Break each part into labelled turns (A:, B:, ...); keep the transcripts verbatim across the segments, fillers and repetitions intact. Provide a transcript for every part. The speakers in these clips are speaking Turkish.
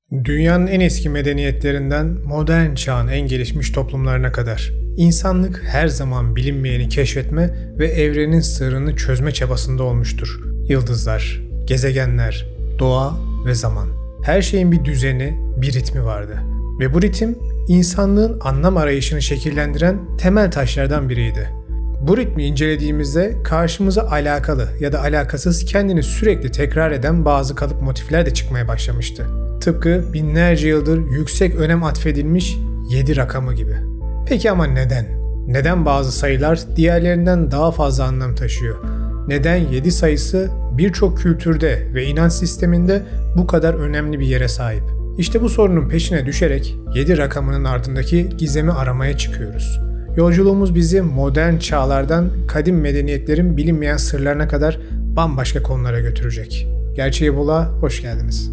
A: Dünyanın en eski medeniyetlerinden modern çağın en gelişmiş toplumlarına kadar insanlık her zaman bilinmeyeni keşfetme ve evrenin sırrını çözme çabasında olmuştur. Yıldızlar, gezegenler, doğa ve zaman. Her şeyin bir düzeni, bir ritmi vardı. Ve bu ritim insanlığın anlam arayışını şekillendiren temel taşlardan biriydi. Bu ritmi incelediğimizde karşımıza alakalı ya da alakasız kendini sürekli tekrar eden bazı kalıp motifler de çıkmaya başlamıştı. Tıpkı binlerce yıldır yüksek önem atfedilmiş yedi rakamı gibi. Peki ama neden? Neden bazı sayılar diğerlerinden daha fazla anlam taşıyor? Neden yedi sayısı birçok kültürde ve inanç sisteminde bu kadar önemli bir yere sahip? İşte bu sorunun peşine düşerek yedi rakamının ardındaki gizemi aramaya çıkıyoruz. Yolculuğumuz bizi modern çağlardan kadim medeniyetlerin bilinmeyen sırlarına kadar bambaşka konulara götürecek. Gerçeği Bul'a hoş geldiniz.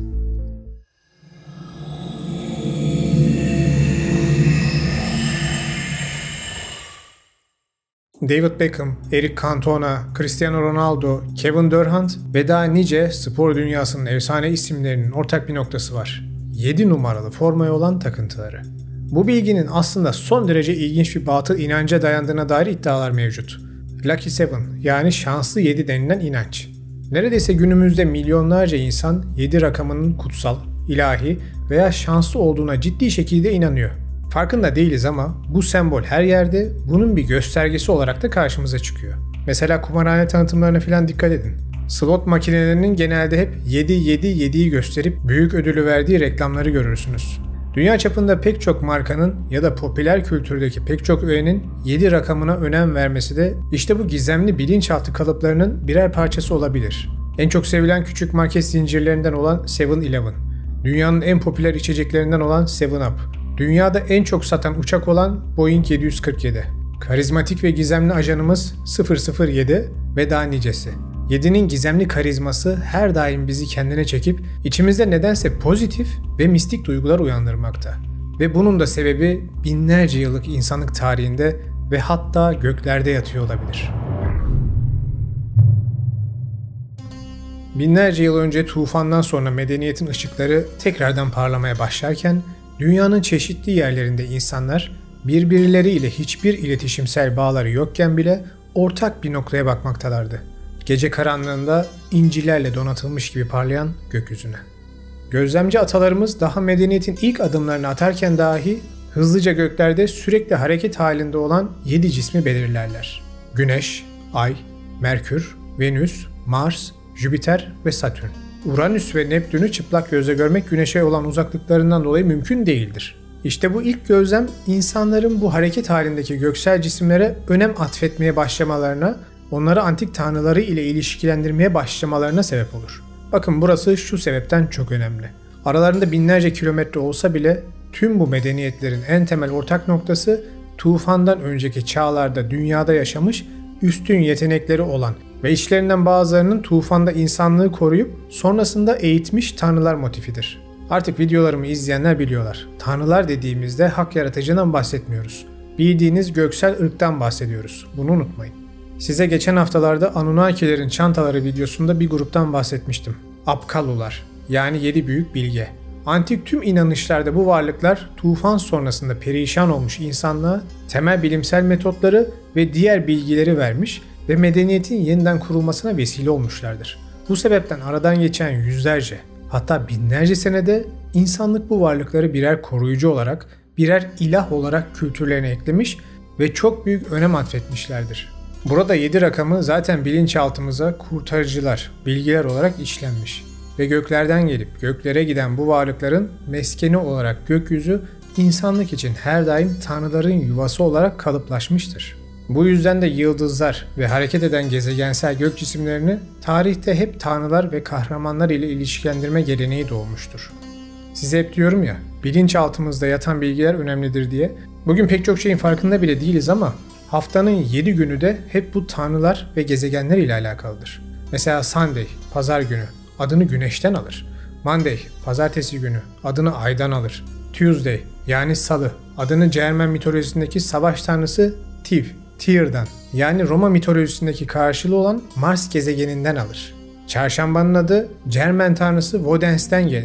A: David Beckham, Eric Cantona, Cristiano Ronaldo, Kevin Durant ve daha nice spor dünyasının efsane isimlerinin ortak bir noktası var. yedi numaralı formaya olan takıntıları. Bu bilginin aslında son derece ilginç bir batıl inanca dayandığına dair iddialar mevcut. Lucky Seven yani şanslı yedi denilen inanç. Neredeyse günümüzde milyonlarca insan yedi rakamının kutsal, ilahi veya şanslı olduğuna ciddi şekilde inanıyor. Farkında değiliz ama bu sembol her yerde bunun bir göstergesi olarak da karşımıza çıkıyor. Mesela kumarhane tanıtımlarına falan dikkat edin. Slot makinelerinin genelde hep yedi yedi yediyi gösterip büyük ödülü verdiği reklamları görürsünüz. Dünya çapında pek çok markanın ya da popüler kültürdeki pek çok öğenin yedi rakamına önem vermesi de işte bu gizemli bilinçaltı kalıplarının birer parçası olabilir. En çok sevilen küçük market zincirlerinden olan seven eleven, dünyanın en popüler içeceklerinden olan seven up, dünyada en çok satan uçak olan Boeing yedi yüz kırk yedi, karizmatik ve gizemli ajanımız sıfır sıfır yedi ve daha nicesi. yedinin gizemli karizması her daim bizi kendine çekip içimizde nedense pozitif ve mistik duygular uyandırmakta. Ve bunun da sebebi binlerce yıllık insanlık tarihinde ve hatta göklerde yatıyor olabilir. Binlerce yıl önce tufandan sonra medeniyetin ışıkları tekrardan parlamaya başlarken dünyanın çeşitli yerlerinde insanlar birbirleriyle hiçbir iletişimsel bağları yokken bile ortak bir noktaya bakmaktalardı. Gece karanlığında incilerle donatılmış gibi parlayan gökyüzüne. Gözlemci atalarımız daha medeniyetin ilk adımlarını atarken dahi hızlıca göklerde sürekli hareket halinde olan yedi cismi belirlerler. Güneş, Ay, Merkür, Venüs, Mars, Jüpiter ve Satürn. Uranüs ve Neptün'ü çıplak gözle görmek Güneş'e olan uzaklıklarından dolayı mümkün değildir. İşte bu ilk gözlem insanların bu hareket halindeki göksel cisimlere önem atfetmeye başlamalarına, onları antik tanrıları ile ilişkilendirmeye başlamalarına sebep olur. Bakın burası şu sebepten çok önemli. Aralarında binlerce kilometre olsa bile tüm bu medeniyetlerin en temel ortak noktası tufandan önceki çağlarda dünyada yaşamış üstün yetenekleri olan ve içlerinden bazılarının tufanda insanlığı koruyup sonrasında eğitmiş tanrılar motifidir. Artık videolarımı izleyenler biliyorlar. Tanrılar dediğimizde hak yaratıcından bahsetmiyoruz. Bildiğiniz göksel ırktan bahsediyoruz. Bunu unutmayın. Size geçen haftalarda Anunnakilerin çantaları videosunda bir gruptan bahsetmiştim. Apkallular, yani yedi büyük bilge. Antik tüm inanışlarda bu varlıklar tufan sonrasında perişan olmuş insanlığa temel bilimsel metotları ve diğer bilgileri vermiş ve medeniyetin yeniden kurulmasına vesile olmuşlardır. Bu sebepten aradan geçen yüzlerce, hatta binlerce senede insanlık bu varlıkları birer koruyucu olarak, birer ilah olarak kültürlerine eklemiş ve çok büyük önem atfetmişlerdir. Burada yedi rakamı zaten bilinçaltımıza kurtarıcılar, bilgiler olarak işlenmiş ve göklerden gelip göklere giden bu varlıkların meskeni olarak gökyüzü insanlık için her daim tanrıların yuvası olarak kalıplaşmıştır. Bu yüzden de yıldızlar ve hareket eden gezegensel gök cisimlerini tarihte hep tanrılar ve kahramanlar ile ilişkilendirme geleneği doğmuştur. Size hep diyorum ya, bilinçaltımızda yatan bilgiler önemlidir diye. Bugün pek çok şeyin farkında bile değiliz ama haftanın yedi günü de hep bu tanrılar ve gezegenler ile alakalıdır. Mesela Sunday, pazar günü, adını güneşten alır. Monday, pazartesi günü, adını aydan alır. Tuesday, yani salı, adını Cermen mitolojisindeki savaş tanrısı Tiv, Tyr'dan, yani Roma mitolojisindeki karşılığı olan Mars gezegeninden alır. Çarşambanın adı Cermen tanrısı Wodens'ten gelir.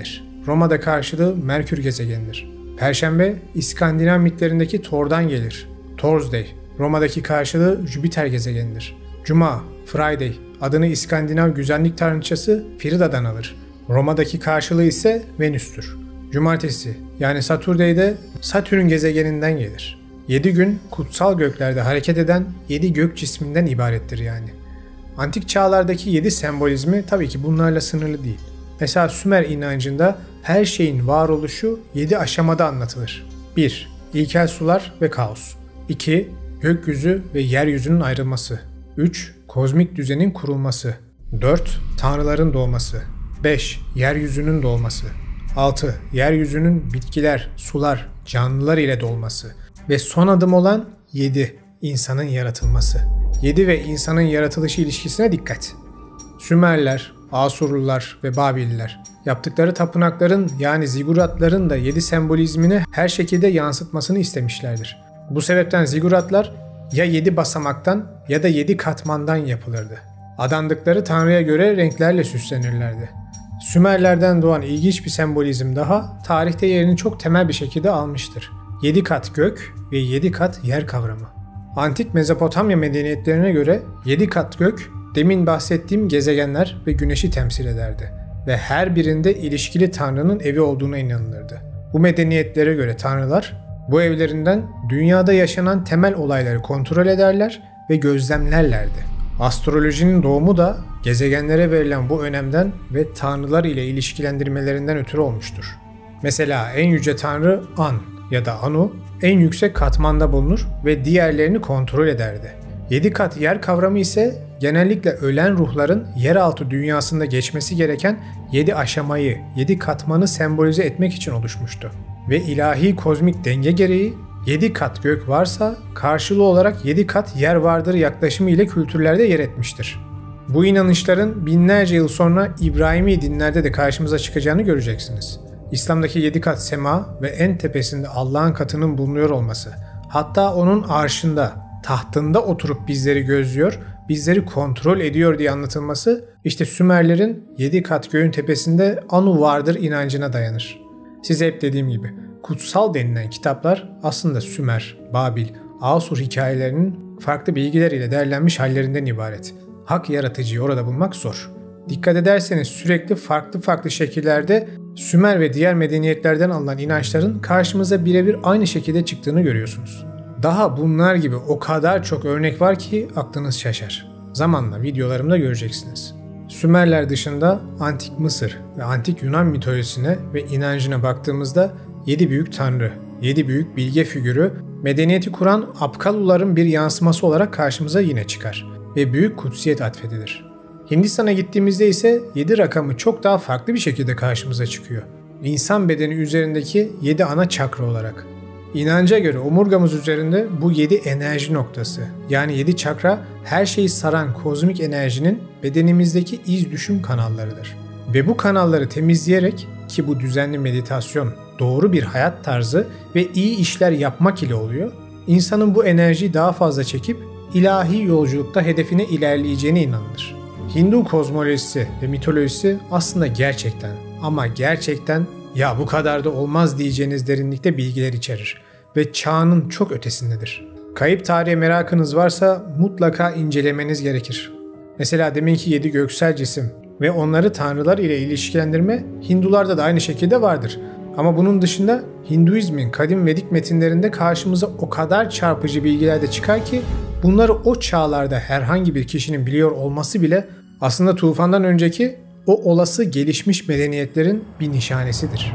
A: Roma'da karşılığı Merkür gezegenidir. Perşembe, İskandinav mitlerindeki Thor'dan gelir. Thursday, Roma'daki karşılığı Jüpiter gezegenidir. Cuma, Friday, adını İskandinav güzellik tanrıçası Frida'dan alır. Roma'daki karşılığı ise Venüs'tür. Cumartesi, yani Saturday'de Satürn gezegeninden gelir. Yedi gün kutsal göklerde hareket eden yedi gök cisminden ibarettir yani. Antik çağlardaki yedi sembolizmi tabii ki bunlarla sınırlı değil. Mesela Sümer inancında her şeyin varoluşu yedi aşamada anlatılır. bir. İlkel sular ve kaos. iki. Gökyüzü ve yeryüzünün ayrılması. üç. Kozmik düzenin kurulması. dört. Tanrıların doğması. beş. Yeryüzünün doğması. altı. Yeryüzünün bitkiler, sular, canlılar ile dolması. Ve son adım olan yedi. İnsanın yaratılması. yedi ve insanın yaratılışı ilişkisine dikkat. Sümerler, Asurlular ve Babililer yaptıkları tapınakların yani ziguratların da yedi sembolizmini her şekilde yansıtmasını istemişlerdir. Bu sebepten ziguratlar ya yedi basamaktan ya da yedi katmandan yapılırdı. Adandıkları tanrıya göre renklerle süslenirlerdi. Sümerlerden doğan ilginç bir sembolizm daha tarihte yerini çok temel bir şekilde almıştır. Yedi kat gök ve yedi kat yer kavramı. Antik Mezopotamya medeniyetlerine göre yedi kat gök, demin bahsettiğim gezegenler ve güneşi temsil ederdi ve her birinde ilişkili tanrının evi olduğuna inanılırdı. Bu medeniyetlere göre tanrılar bu evlerinden dünyada yaşanan temel olayları kontrol ederler ve gözlemlerlerdi. Astrolojinin doğumu da gezegenlere verilen bu önemden ve tanrılar ile ilişkilendirmelerinden ötürü olmuştur. Mesela en yüce tanrı An ya da Anu en yüksek katmanda bulunur ve diğerlerini kontrol ederdi. Yedi kat yer kavramı ise genellikle ölen ruhların yeraltı dünyasında geçmesi gereken yedi aşamayı, yedi katmanı sembolize etmek için oluşmuştu. Ve ilahi kozmik denge gereği yedi kat gök varsa karşılığı olarak yedi kat yer vardır yaklaşımı ile kültürlerde yer etmiştir. Bu inanışların binlerce yıl sonra İbrahimi dinlerde de karşımıza çıkacağını göreceksiniz. İslam'daki yedi kat sema ve en tepesinde Allah'ın katının bulunuyor olması, hatta onun arşında, tahtında oturup bizleri gözlüyor, bizleri kontrol ediyor diye anlatılması, işte Sümerlerin yedi kat göğün tepesinde Anu vardır inancına dayanır. Size hep dediğim gibi, kutsal denilen kitaplar aslında Sümer, Babil, Asur hikayelerinin farklı bilgiler ile derlenmiş hallerinden ibaret. Hak yaratıcıyı orada bulmak zor. Dikkat ederseniz sürekli farklı farklı şekillerde Sümer ve diğer medeniyetlerden alınan inançların karşımıza birebir aynı şekilde çıktığını görüyorsunuz. Daha bunlar gibi o kadar çok örnek var ki aklınız şaşar. Zamanla videolarımda göreceksiniz. Sümerler dışında Antik Mısır ve Antik Yunan mitolojisine ve inancına baktığımızda yedi büyük tanrı, yedi büyük bilge figürü medeniyeti kuran Apkaluların bir yansıması olarak karşımıza yine çıkar ve büyük kutsiyet atfedilir. Hindistan'a gittiğimizde ise yedi rakamı çok daha farklı bir şekilde karşımıza çıkıyor. İnsan bedeni üzerindeki yedi ana çakra olarak. İnanca göre omurgamız üzerinde bu yedi enerji noktası, yani yedi çakra her şeyi saran kozmik enerjinin bedenimizdeki iz düşüm kanallarıdır. Ve bu kanalları temizleyerek, ki bu düzenli meditasyon, doğru bir hayat tarzı ve iyi işler yapmak ile oluyor, insanın bu enerjiyi daha fazla çekip ilahi yolculukta hedefine ilerleyeceğine inanılır. Hindu kozmolojisi ve mitolojisi aslında gerçekten ama gerçekten ya bu kadar da olmaz diyeceğiniz derinlikte bilgiler içerir ve çağının çok ötesindedir. Kayıp tarihe merakınız varsa mutlaka incelemeniz gerekir. Mesela deminki yedi göksel cisim ve onları tanrılar ile ilişkilendirme Hindularda da aynı şekilde vardır. Ama bunun dışında Hinduizmin kadim Vedik metinlerinde karşımıza o kadar çarpıcı bilgiler de çıkar ki bunları o çağlarda herhangi bir kişinin biliyor olması bile aslında tufandan önceki o olası gelişmiş medeniyetlerin bir nişanesidir.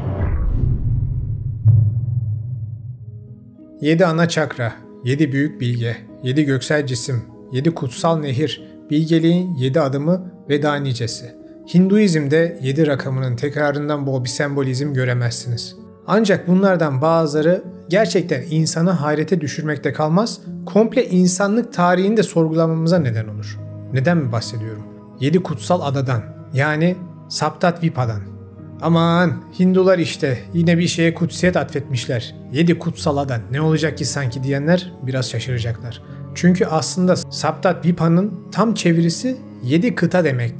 A: Yedi ana çakra, yedi büyük bilge, yedi göksel cisim, yedi kutsal nehir, bilgeliğin yedi adımı ve daha nicesi. Hinduizm'de yedi rakamının tekrarından bol bir sembolizm göremezsiniz. Ancak bunlardan bazıları gerçekten insanı hayrete düşürmekte kalmaz, komple insanlık tarihini de sorgulamamıza neden olur. Neden mi bahsediyorum? Yedi kutsal adadan, yani Saptatvipa'dan. Aman Hindular işte yine bir şeye kutsiyet atfetmişler. Yedi kutsal ada ne olacak ki sanki diyenler biraz şaşıracaklar. Çünkü aslında Saptatvipa'nın tam çevirisi yedi kıta demektir.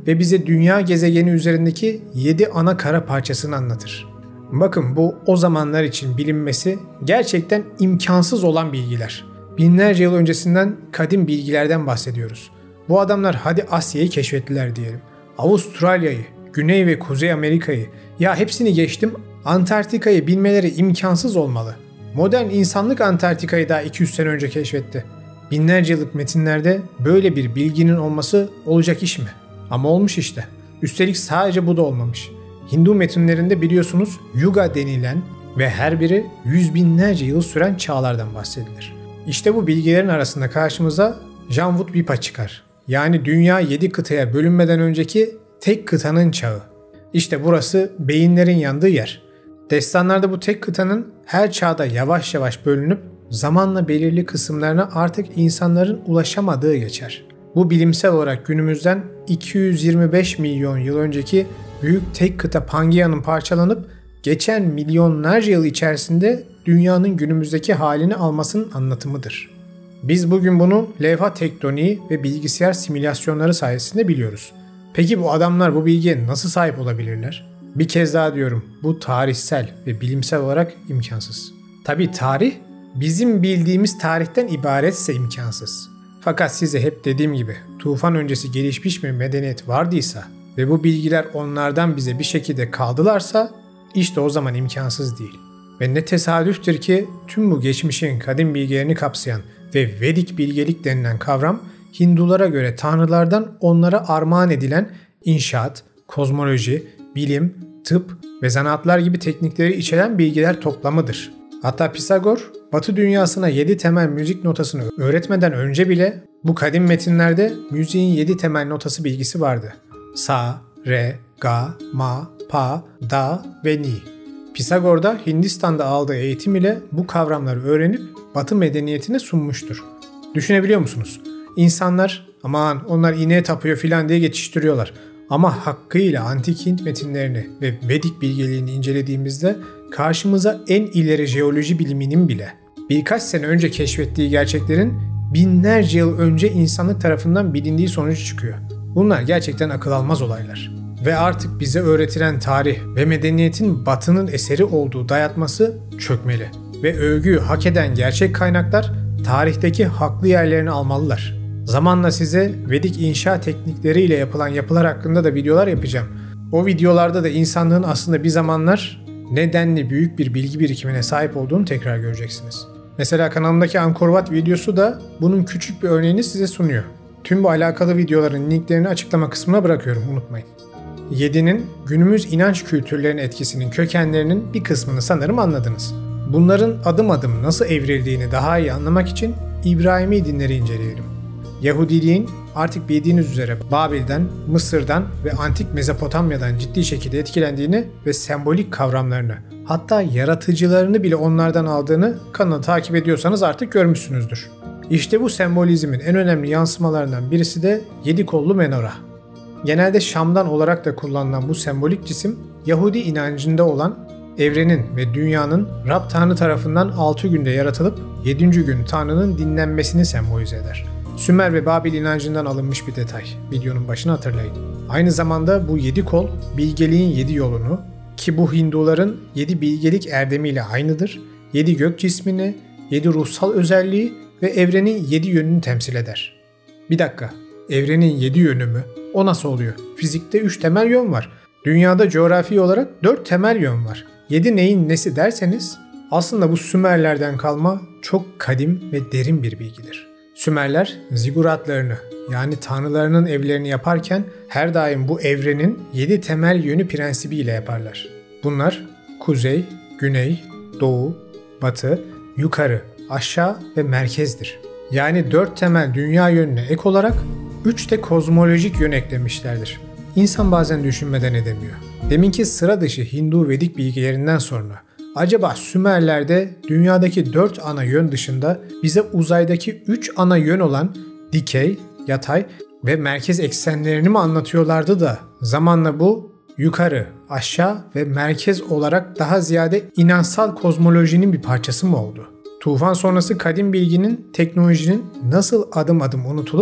A: ve bize dünya gezegeni üzerindeki yedi ana kara parçasını anlatır. Bakın bu o zamanlar için bilinmesi gerçekten imkansız olan bilgiler. Binlerce yıl öncesinden kadim bilgilerden bahsediyoruz. Bu adamlar hadi Asya'yı keşfettiler diyelim. Avustralya'yı, Güney ve Kuzey Amerika'yı, ya hepsini geçtim, Antarktika'yı bilmeleri imkansız olmalı. Modern insanlık Antarktika'yı daha iki yüz sene önce keşfetti. Binlerce yıllık metinlerde böyle bir bilginin olması olacak iş mi? Ama olmuş işte. Üstelik sadece bu da olmamış. Hindu metinlerinde biliyorsunuz Yuga denilen ve her biri yüz binlerce yıl süren çağlardan bahsedilir. İşte bu bilgilerin arasında karşımıza Jamvut Vipa çıkar. Yani dünya yedi kıtaya bölünmeden önceki tek kıtanın çağı. İşte burası beyinlerin yandığı yer. Destanlarda bu tek kıtanın her çağda yavaş yavaş bölünüp zamanla belirli kısımlarına artık insanların ulaşamadığı geçer. Bu bilimsel olarak günümüzden iki yüz yirmi beş milyon yıl önceki büyük tek kıta Pangea'nın parçalanıp geçen milyonlarca yıl içerisinde dünyanın günümüzdeki halini almasının anlatımıdır. Biz bugün bunu levha tektoniği ve bilgisayar simülasyonları sayesinde biliyoruz. Peki bu adamlar bu bilgiye nasıl sahip olabilirler? Bir kez daha diyorum, bu tarihsel ve bilimsel olarak imkansız. Tabii tarih bizim bildiğimiz tarihten ibaretse imkansız. Fakat size hep dediğim gibi tufan öncesi gelişmiş bir medeniyet vardıysa ve bu bilgiler onlardan bize bir şekilde kaldılarsa işte o zaman imkansız değil. Ve ne tesadüftür ki tüm bu geçmişin kadim bilgilerini kapsayan ve Vedik bilgelik denilen kavram Hindulara göre tanrılardan onlara armağan edilen inşaat, kozmoloji, bilim, tıp ve zanaatlar gibi teknikleri içeren bilgiler toplamıdır. Hatta Pisagor, Batı dünyasına yedi temel müzik notasını öğretmeden önce bile bu kadim metinlerde müziğin yedi temel notası bilgisi vardı. Sa, re, ga, ma, pa, da ve ni. Pisagor da Hindistan'da aldığı eğitim ile bu kavramları öğrenip Batı medeniyetine sunmuştur. Düşünebiliyor musunuz? İnsanlar aman onlar ineğe tapıyor filan diye geçiştiriyorlar. Ama hakkıyla antik Hint metinlerini ve Vedik bilgeliğini incelediğimizde karşımıza en ileri jeoloji biliminin bile birkaç sene önce keşfettiği gerçeklerin binlerce yıl önce insanlık tarafından bilindiği sonucu çıkıyor. Bunlar gerçekten akıl almaz olaylar. Ve artık bize öğretilen tarih ve medeniyetin Batı'nın eseri olduğu dayatması çökmeli. Ve övgüyü hak eden gerçek kaynaklar tarihteki haklı yerlerini almalılar. Zamanla size Vedik inşa teknikleriyle yapılan yapılar hakkında da videolar yapacağım. O videolarda da insanlığın aslında bir zamanlar nedenli büyük bir bilgi birikimine sahip olduğunu tekrar göreceksiniz. Mesela kanalımdaki Angkor Wat videosu da bunun küçük bir örneğini size sunuyor. Tüm bu alakalı videoların linklerini açıklama kısmına bırakıyorum, unutmayın. yedinin günümüz inanç kültürlerinin etkisinin kökenlerinin bir kısmını sanırım anladınız. Bunların adım adım nasıl evrildiğini daha iyi anlamak için İbrahimi dinleri inceleyelim. Yahudiliğin artık bildiğiniz üzere Babil'den, Mısır'dan ve antik Mezopotamya'dan ciddi şekilde etkilendiğini ve sembolik kavramlarını, hatta yaratıcılarını bile onlardan aldığını kanalı takip ediyorsanız artık görmüşsünüzdür. İşte bu sembolizmin en önemli yansımalarından birisi de yedi kollu menora. Genelde Şam'dan olarak da kullanılan bu sembolik cisim, Yahudi inancında olan evrenin ve dünyanın Rab Tanrı tarafından altı günde yaratılıp yedinci gün Tanrı'nın dinlenmesini sembolize eder. Sümer ve Babil inancından alınmış bir detay. Videonun başını hatırlayın. Aynı zamanda bu yedi kol, bilgeliğin yedi yolunu, ki bu Hinduların yedi bilgelik erdemiyle aynıdır, yedi gök cismini, yedi ruhsal özelliği ve evrenin yedi yönünü temsil eder. Bir dakika, evrenin yedi yönü mü? O nasıl oluyor? Fizikte üç temel yön var. Dünyada coğrafi olarak dört temel yön var. yedi neyin nesi derseniz aslında bu Sümerlerden kalma çok kadim ve derin bir bilgidir. Sümerler ziguratlarını yani tanrılarının evlerini yaparken her daim bu evrenin yedi temel yönü prensibiyle yaparlar. Bunlar kuzey, güney, doğu, batı, yukarı, aşağı ve merkezdir. Yani dört temel dünya yönüne ek olarak üç de kozmolojik yön eklemişlerdir. İnsan bazen düşünmeden edemiyor. Deminki sıra dışı Hindu Vedik bilgilerinden sonra acaba Sümerler'de dünyadaki dört ana yön dışında bize uzaydaki üç ana yön olan dikey, yatay ve merkez eksenlerini mi anlatıyorlardı da zamanla bu yukarı, aşağı ve merkez olarak daha ziyade inansal kozmolojinin bir parçası mı oldu? Tufan sonrası kadim bilginin, teknolojinin nasıl adım adım unutulup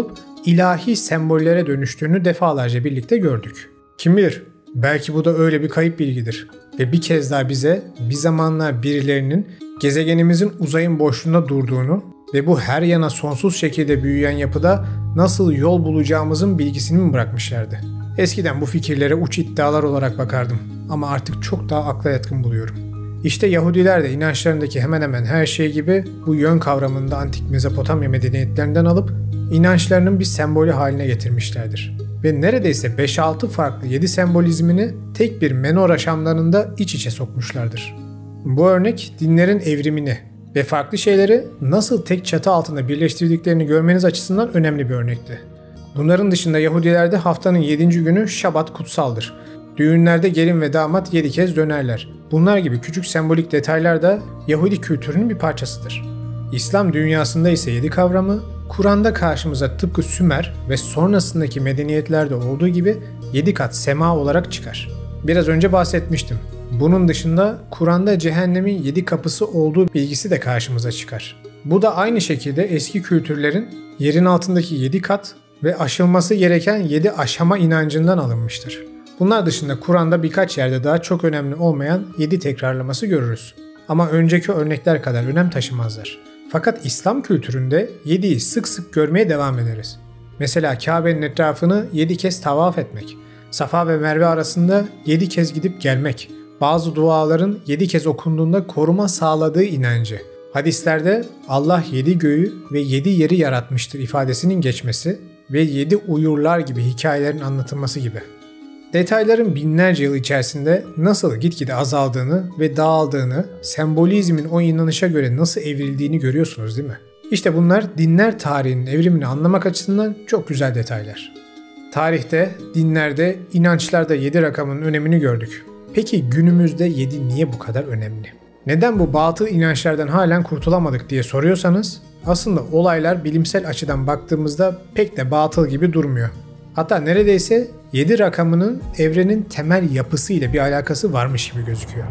A: ilahi sembollere dönüştüğünü defalarca birlikte gördük. Kim bilir, belki bu da öyle bir kayıp bilgidir ve bir kez daha bize bir zamanlar birilerinin gezegenimizin uzayın boşluğunda durduğunu ve bu her yana sonsuz şekilde büyüyen yapıda nasıl yol bulacağımızın bilgisini mi bırakmışlardı? Eskiden bu fikirlere uç iddialar olarak bakardım ama artık çok daha akla yatkın buluyorum. İşte Yahudiler de inançlarındaki hemen hemen her şey gibi bu yön kavramını da antik Mezopotamya medeniyetlerinden alıp inançlarının bir sembolü haline getirmişlerdir. Ve neredeyse beş altı farklı yedi sembolizmini tek bir menora şamlarında iç içe sokmuşlardır. Bu örnek dinlerin evrimini ve farklı şeyleri nasıl tek çatı altında birleştirdiklerini görmeniz açısından önemli bir örnekti. Bunların dışında Yahudilerde haftanın yedinci günü Şabat kutsaldır. Düğünlerde gelin ve damat yedi kez dönerler. Bunlar gibi küçük sembolik detaylar da Yahudi kültürünün bir parçasıdır. İslam dünyasında ise yedi kavramı, Kur'an'da karşımıza tıpkı Sümer ve sonrasındaki medeniyetlerde olduğu gibi yedi kat sema olarak çıkar. Biraz önce bahsetmiştim. Bunun dışında Kur'an'da cehennemin yedi kapısı olduğu bilgisi de karşımıza çıkar. Bu da aynı şekilde eski kültürlerin yerin altındaki yedi kat ve aşılması gereken yedi aşama inancından alınmıştır. Bunlar dışında Kur'an'da birkaç yerde daha çok önemli olmayan yedi tekrarlaması görürüz. Ama önceki örnekler kadar önem taşımazlar. Fakat İslam kültüründe yediyi sık sık görmeye devam ederiz. Mesela Kabe'nin etrafını yedi kez tavaf etmek, Safa ve Merve arasında yedi kez gidip gelmek, bazı duaların yedi kez okunduğunda koruma sağladığı inancı, hadislerde Allah yedi göğü ve yedi yeri yaratmıştır ifadesinin geçmesi ve yedi uyurlar gibi hikayelerin anlatılması gibi. Detayların binlerce yıl içerisinde nasıl gitgide azaldığını ve dağıldığını, sembolizmin o inanışa göre nasıl evrildiğini görüyorsunuz değil mi? İşte bunlar dinler tarihinin evrimini anlamak açısından çok güzel detaylar. Tarihte, dinlerde, inançlarda yedi rakamının önemini gördük. Peki günümüzde yedi niye bu kadar önemli? Neden bu batıl inançlardan halen kurtulamadık diye soruyorsanız, aslında olaylar bilimsel açıdan baktığımızda pek de batıl gibi durmuyor. Hatta neredeyse yedi rakamının evrenin temel yapısı ile bir alakası varmış gibi gözüküyor.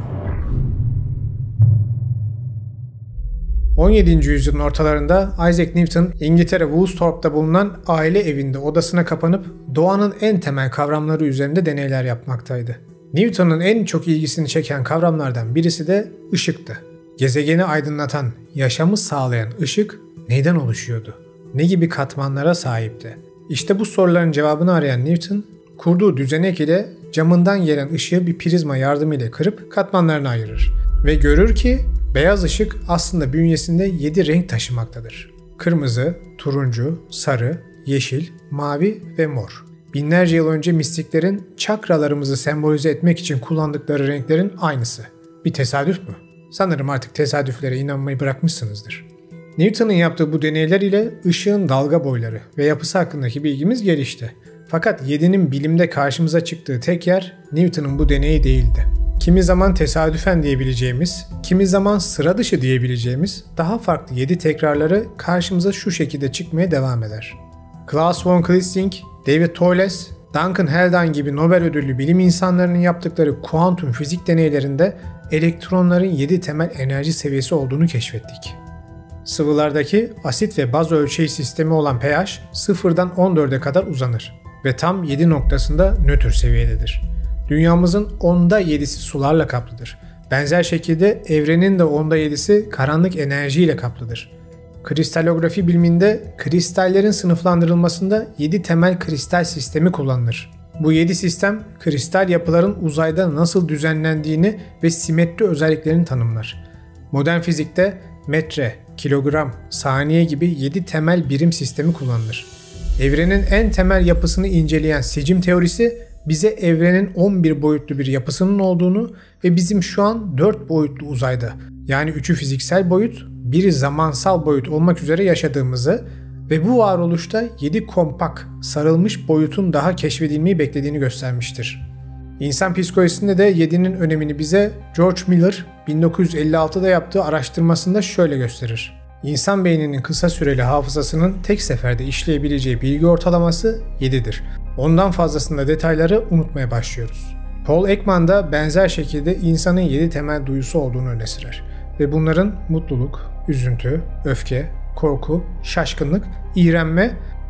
A: on yedinci yüzyılın ortalarında Isaac Newton, İngiltere Woolsthorpe'da bulunan aile evinde odasına kapanıp doğanın en temel kavramları üzerinde deneyler yapmaktaydı. Newton'un en çok ilgisini çeken kavramlardan birisi de ışıktı. Gezegeni aydınlatan, yaşamı sağlayan ışık neyden oluşuyordu? Ne gibi katmanlara sahipti? İşte bu soruların cevabını arayan Newton, kurduğu düzenek ile camından gelen ışığı bir prizma yardımıyla kırıp katmanlarına ayırır. Ve görür ki beyaz ışık aslında bünyesinde yedi renk taşımaktadır. Kırmızı, turuncu, sarı, yeşil, mavi ve mor. Binlerce yıl önce mistiklerin çakralarımızı sembolize etmek için kullandıkları renklerin aynısı. Bir tesadüf mü? Sanırım artık tesadüflere inanmayı bırakmışsınızdır. Newton'un yaptığı bu deneyler ile ışığın dalga boyları ve yapısı hakkındaki bilgimiz gelişti. Fakat yedinin bilimde karşımıza çıktığı tek yer Newton'un bu deneyi değildi. Kimi zaman tesadüfen diyebileceğimiz, kimi zaman sıra dışı diyebileceğimiz daha farklı yedi tekrarları karşımıza şu şekilde çıkmaya devam eder. Klaus von Kliesing, David Tholes, Duncan Haldane gibi Nobel ödüllü bilim insanlarının yaptıkları kuantum fizik deneylerinde elektronların yedi temel enerji seviyesi olduğunu keşfettik. Sıvılardaki asit ve baz ölçeği sistemi olan pH sıfırdan on dörde kadar uzanır ve tam yedi noktasında nötr seviyededir. Dünyamızın onda yedisi sularla kaplıdır. Benzer şekilde evrenin de onda yedisi karanlık enerjiyle kaplıdır. Kristalografi biliminde kristallerin sınıflandırılmasında yedi temel kristal sistemi kullanılır. Bu yedi sistem kristal yapıların uzayda nasıl düzenlendiğini ve simetri özelliklerini tanımlar. Modern fizikte metre, kilogram, saniye gibi yedi temel birim sistemi kullanılır. Evrenin en temel yapısını inceleyen sicim teorisi bize evrenin on bir boyutlu bir yapısının olduğunu ve bizim şu an dört boyutlu uzayda, yani üçü fiziksel boyut, biri zamansal boyut olmak üzere yaşadığımızı ve bu varoluşta yedi kompak, sarılmış boyutun daha keşfedilmeyi beklediğini göstermiştir. İnsan psikolojisinde de yedinin önemini bize George Miller bin dokuz yüz elli altıda yaptığı araştırmasında şöyle gösterir. İnsan beyninin kısa süreli hafızasının tek seferde işleyebileceği bilgi ortalaması yedidir. Ondan fazlasında detayları unutmaya başlıyoruz. Paul Ekman da benzer şekilde insanın yedi temel duyusu olduğunu öne sürer. Ve bunların mutluluk, üzüntü, öfke, korku, şaşkınlık, iğrenme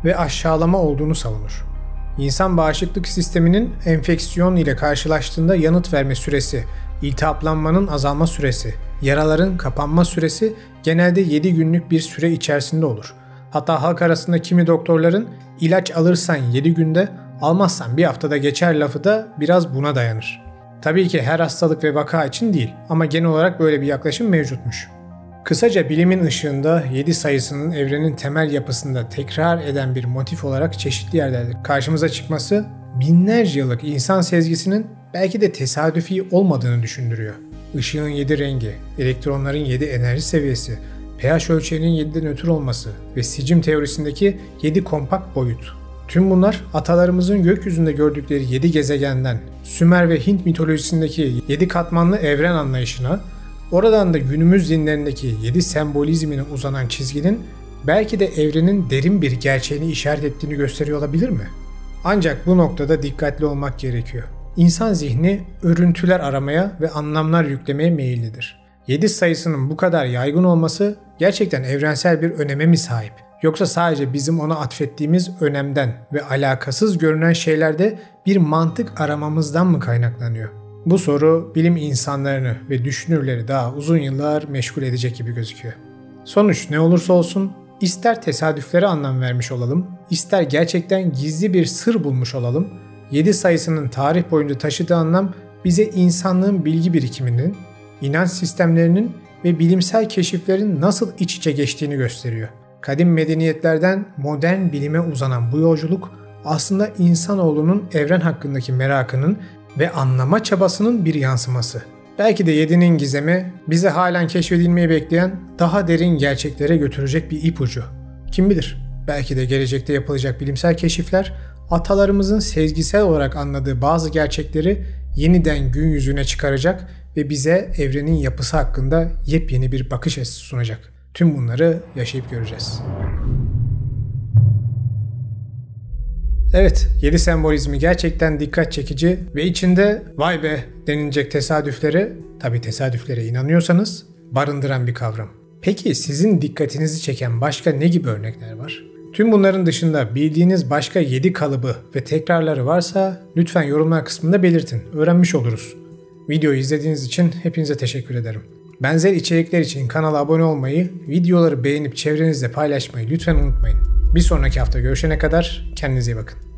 A: ve aşağılama olduğunu savunur. İnsan bağışıklık sisteminin enfeksiyon ile karşılaştığında yanıt verme süresi, iltihaplanmanın azalma süresi, yaraların kapanma süresi genelde yedi günlük bir süre içerisinde olur. Hatta halk arasında kimi doktorların ilaç alırsan yedi günde, almazsan bir haftada geçer lafı da biraz buna dayanır. Tabii ki her hastalık ve vaka için değil ama genel olarak böyle bir yaklaşım mevcutmuş. Kısaca bilimin ışığında yedi sayısının evrenin temel yapısında tekrar eden bir motif olarak çeşitli yerlerde karşımıza çıkması binlerce yıllık insan sezgisinin belki de tesadüfi olmadığını düşündürüyor. Işığın yedi rengi, elektronların yedi enerji seviyesi, pH ölçeğinin yedide nötr olması ve sicim teorisindeki yedi kompakt boyut. Tüm bunlar atalarımızın gökyüzünde gördükleri yedi gezegenden, Sümer ve Hint mitolojisindeki yedi katmanlı evren anlayışına, oradan da günümüz dinlerindeki yedi sembolizmine uzanan çizginin belki de evrenin derin bir gerçeğini işaret ettiğini gösteriyor olabilir mi? Ancak bu noktada dikkatli olmak gerekiyor. İnsan zihni örüntüler aramaya ve anlamlar yüklemeye meyillidir. yedi sayısının bu kadar yaygın olması gerçekten evrensel bir öneme mi sahip? Yoksa sadece bizim ona atfettiğimiz önemden ve alakasız görünen şeylerde bir mantık aramamızdan mı kaynaklanıyor? Bu soru bilim insanlarını ve düşünürleri daha uzun yıllar meşgul edecek gibi gözüküyor. Sonuç ne olursa olsun, ister tesadüflere anlam vermiş olalım, ister gerçekten gizli bir sır bulmuş olalım, yedi sayısının tarih boyunca taşıdığı anlam bize insanlığın bilgi birikiminin, inanç sistemlerinin ve bilimsel keşiflerin nasıl iç içe geçtiğini gösteriyor. Kadim medeniyetlerden modern bilime uzanan bu yolculuk aslında insanoğlunun evren hakkındaki merakının ve anlama çabasının bir yansıması. Belki de yedinin gizemi bizi halen keşfedilmeyi bekleyen daha derin gerçeklere götürecek bir ipucu. Kim bilir? Belki de gelecekte yapılacak bilimsel keşifler atalarımızın sezgisel olarak anladığı bazı gerçekleri yeniden gün yüzüne çıkaracak ve bize evrenin yapısı hakkında yepyeni bir bakış açısı sunacak. Tüm bunları yaşayıp göreceğiz. Evet, yedi sembolizmi gerçekten dikkat çekici ve içinde vay be denilecek tesadüfleri, tabii tesadüflere inanıyorsanız, barındıran bir kavram. Peki sizin dikkatinizi çeken başka ne gibi örnekler var? Tüm bunların dışında bildiğiniz başka yedi kalıbı ve tekrarları varsa lütfen yorumlar kısmında belirtin. Öğrenmiş oluruz. Videoyu izlediğiniz için hepinize teşekkür ederim. Benzer içerikler için kanala abone olmayı, videoları beğenip çevrenizde paylaşmayı lütfen unutmayın. Bir sonraki hafta görüşene kadar kendinize iyi bakın.